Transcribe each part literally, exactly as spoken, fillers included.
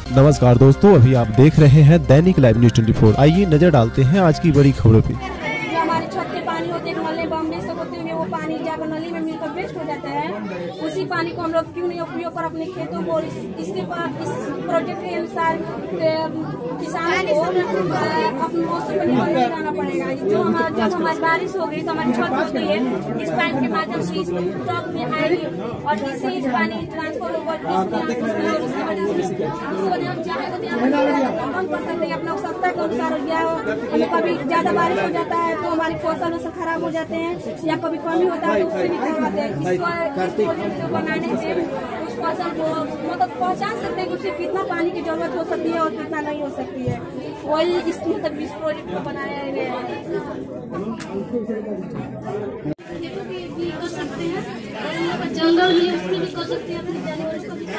नमस्कार दोस्तों, अभी आप देख रहे हैं दैनिक लाइव न्यूज चौबीस। आइए नजर डालते हैं आज की बड़ी खबरों पे। जो हमारे छत के पानी होते हैं नले बॉम्बे से होते हुए वो पानी जाकर नली में मिलकर वेस्ट हो जाता है। उसी पानी को हम लोग क्यों नहीं उपयोग कर अपने खेतों को इस, इसके पास इस प्रोजेक्ट के अनुसार किसानों को अपने मौसम पर निर्भर नहीं रहना पड़ेगा। जो हमारा जब हमारी बारिश हो गई तो हमारी छत हो गई है, इस पाइप के माध्यम से इस टॉप में आएगी और इससे इस पानी ट्रांसफर होकर हम चाहे तो कम कर सकते हैं अपना आवश्यकता के अनुसार। या हमें कभी ज्यादा बारिश हो जाता है तो हमारी फसल वसल खराब हो जाते हैं, या कभी कमी होता है तो उससे भी करवाते हैं। इस बनाने से उस फसल को मतलब पहचान सकते हैं कि उसे कितना पानी की जरूरत हो सकती है और कितना नहीं हो सकती है। वही इस मतलब इस प्रोजेक्ट को बनाया गया है। जंगल भी उसकी भी कर सकते हैं, अपने जानवर को भी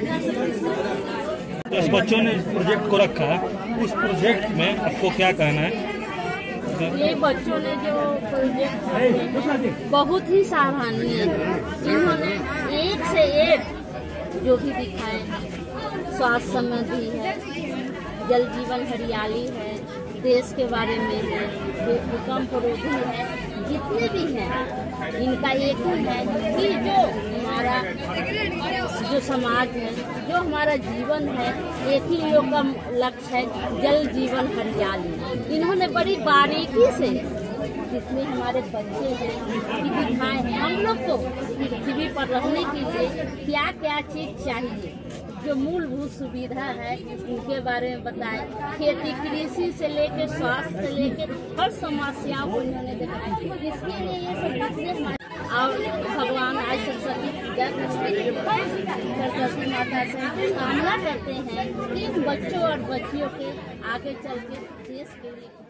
दस बच्चों ने इस प्रोजेक्ट को रखा है, उस प्रोजेक्ट में आपको क्या कहना है? ये बच्चों ने जो प्रोजेक्ट बहुत ही सराहनीय है। इन्होंने एक से एक जो भी दिखाए हैं, स्वास्थ्य संबंधी है, जल जीवन हरियाली है, देश के बारे में है, भूकंप रोधी है, जितने भी हैं इनका एक ही है कि जो हमारा जो समाज है, जो हमारा जीवन है, एक ही लोग का लक्ष्य है जल जीवन हरियाली। इन्होंने बड़ी बारीकी से जितने हमारे बच्चे हैं कि दिखाए हैं हम लोग को पृथ्वी पर रहने के लिए क्या क्या चीज चाहिए, जो मूलभूत सुविधा है उनके बारे में बताए। खेती कृषि से लेकर स्वास्थ्य से लेकर हर समस्याओं को इन्होंने दिखाया। इसके लिए ये सरस्वती हमारे और भगवान आज सरस्वती पूजा सरस्वती माता से कामना करते हैं कि इन बच्चों और बच्चियों के आगे चल के देश के लिए